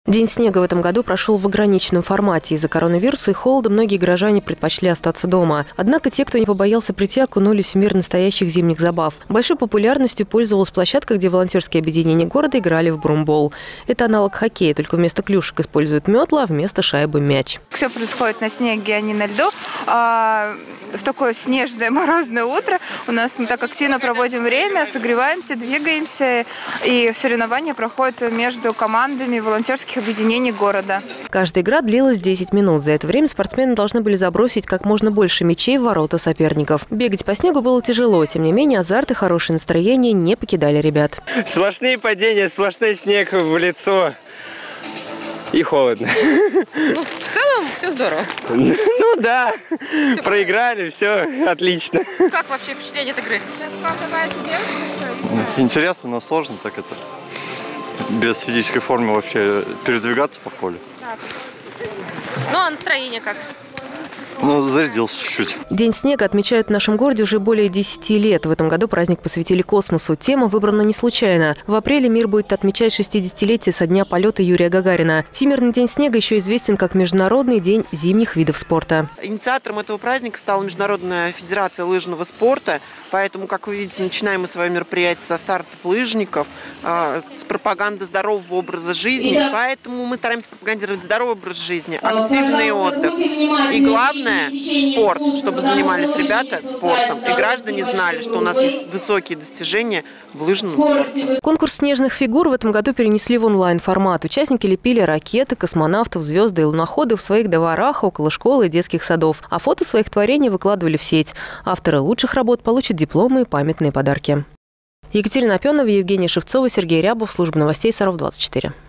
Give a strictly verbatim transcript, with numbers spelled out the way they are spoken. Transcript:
День снега в этом году прошел в ограниченном формате. Из-за коронавируса и холода многие горожане предпочли остаться дома. Однако те, кто не побоялся прийти, окунулись в мир настоящих зимних забав. Большой популярностью пользовалась площадка, где волонтерские объединения города играли в брумбол. Это аналог хоккея, только вместо клюшек используют метла, а вместо шайбы мяч. Все происходит на снеге, а не на льду. А в такое снежное морозное утро у нас мы так активно проводим время, согреваемся, двигаемся. И соревнования проходят между командами волонтерских объединений города. Каждая игра длилась десять минут. За это время спортсмены должны были забросить как можно больше мячей в ворота соперников. Бегать по снегу было тяжело. Тем не менее, азарт и хорошее настроение не покидали ребят. Сплошные падения, сплошной снег в лицо. И холодно. Ну, в целом все здорово. Ну да, все проиграли, все отлично. Как вообще впечатление от игры? Интересно, но сложно так это. Без физической формы вообще передвигаться по полю. Ну а настроение как? Ну, зарядился чуть-чуть. День снега отмечают в нашем городе уже более десяти лет. В этом году праздник посвятили космосу. Тема выбрана не случайно. В апреле мир будет отмечать шестидесятилетие со дня полета Юрия Гагарина. Всемирный день снега еще известен как Международный день зимних видов спорта. Инициатором этого праздника стала Международная федерация лыжного спорта. Поэтому, как вы видите, начинаем мы свое мероприятие со стартов лыжников, с пропаганды здорового образа жизни. Поэтому мы стараемся пропагандировать здоровый образ жизни, активный отдых. И главное, спорт, чтобы занимались ребята спортом. И граждане знали, что у нас есть высокие достижения в лыжном спорте. Конкурс снежных фигур в этом году перенесли в онлайн-формат. Участники лепили ракеты, космонавтов, звезды и луноходы в своих дворах, около школы и детских садов. А фото своих творений выкладывали в сеть. Авторы лучших работ получат дипломы и памятные подарки. Екатерина Опенова, Евгения Шевцова, Сергей Рябов. Служба новостей Саров двадцать четыре.